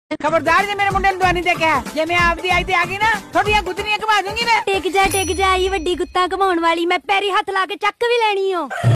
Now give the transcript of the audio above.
खबरदार जे मेरे मुंडे दवानी दे के जे मैं आपदी आई ते आ गई ना थोड़ियां गुदनियां घुमा दूंगी मैं। टिक जा आई वड्डी गुत्ता घुमाउण वाली, मैं पैरी हथ ला के चक भी लैनी हो।